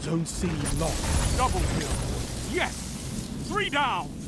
Zone C lost. Double kill. Yes! 3 down!